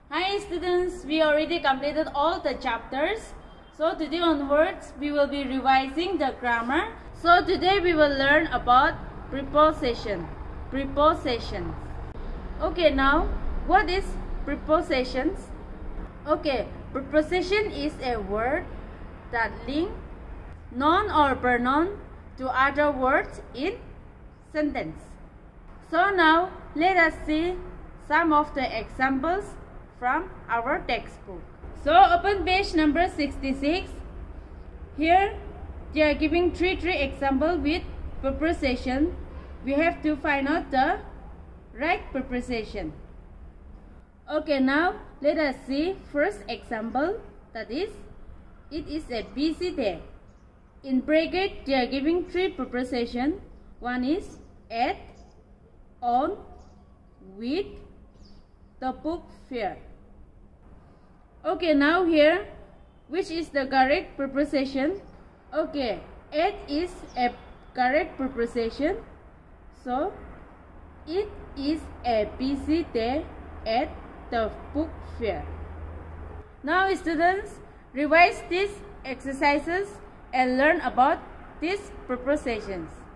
Hi students, we already completed all the chapters. So today onwards, we will be revising the grammar. So today we will learn about preposition. Prepositions. Okay, now what is prepositions? Okay, preposition is a word that link noun or pronoun to other words in sentence. So now let us see some of the examples from our textbook. So open page number 66. Here they are giving three examples with preposition. We have to find out the right preposition. Okay, now let us see first example, that is, it is a busy day. In bracket they are giving three prepositions. One is at, on, with, the book fair. Okay, now here, which is the correct preposition? Okay, at is a correct preposition. So, it is a busy day at the book fair. Now students, revise these exercises and learn about these prepositions.